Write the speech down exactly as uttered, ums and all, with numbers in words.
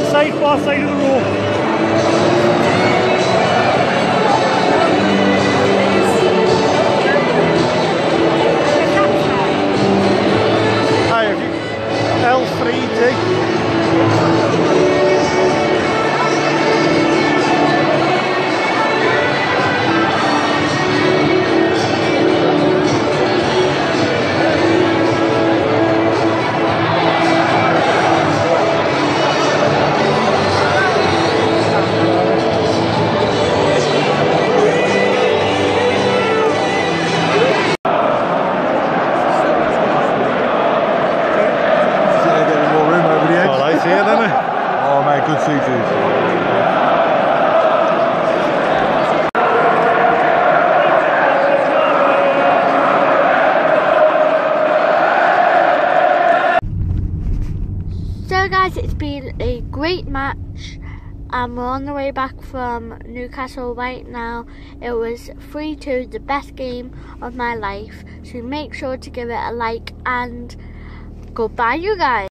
side, far side of the road. L three D. Oh mate, good seats. So guys, it's been a great match and we're on the way back from Newcastle right now. It was three two, the best game of my life, so make sure to give it a like and goodbye you guys.